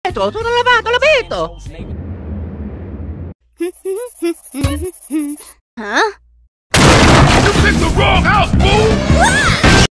vetro, sono lavato, l'abito! Huh? You picked the wrong house, fool!